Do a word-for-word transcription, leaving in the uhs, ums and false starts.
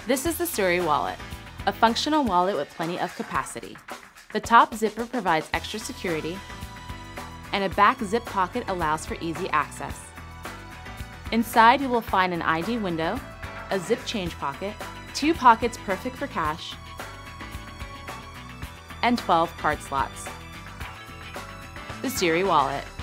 This is the Suri Wallet, a functional wallet with plenty of capacity. The top zipper provides extra security, and a back zip pocket allows for easy access. Inside, you will find an I D window, a zip change pocket, two pockets perfect for cash, and twelve card slots. The Suri Wallet.